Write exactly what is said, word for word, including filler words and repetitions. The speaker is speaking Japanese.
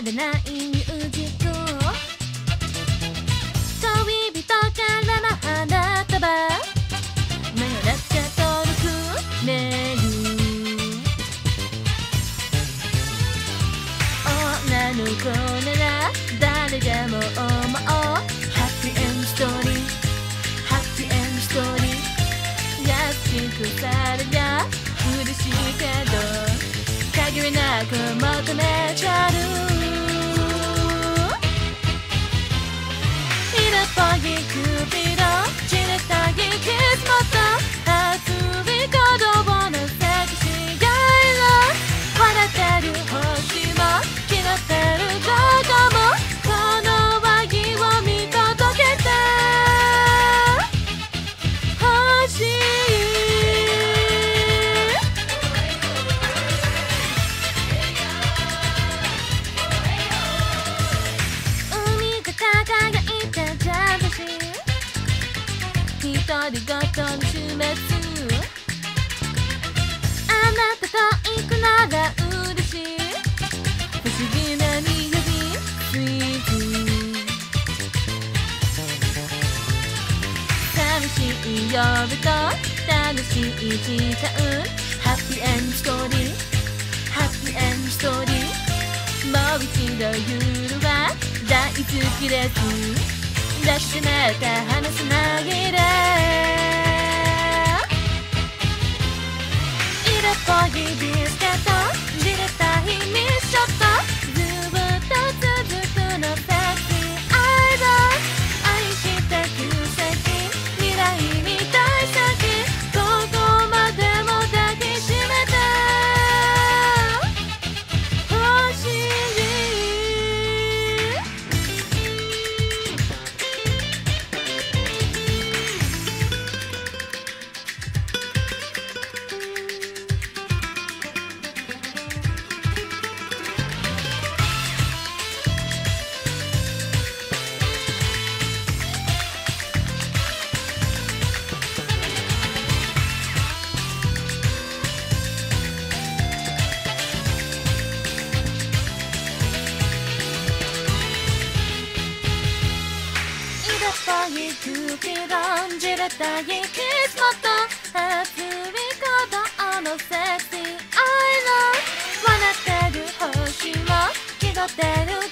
でないミュージック恋人からの花束真夜中届くメール女の子なら誰でも思うハッピーエンドストーリーハッピーエンドストーリー優しくされりゃ嬉しいけど限りなく求めちゃう色っぽいクーピード散れたいキスもっと熱い鼓動のセクシーガイロ笑ってる星も気取ってるどこもこの愛を見届けてほしい独り言の終末あなたと行くなら嬉しい不思議な匂いスイーツ寂しい夜と楽しい時間ハッピーエンドストーリーハッピーエンドストーリーもう一度夜は大好きです抱きしめて離さないで色っぽいビスケットじれたいミスショットずっと続くのセクシーアイドル愛してく先未来みたい先どこまでも抱きしめてほしいクーピードじれたいキスもっと熱い鼓動のセクシーアイロン笑ってる星も気取ってる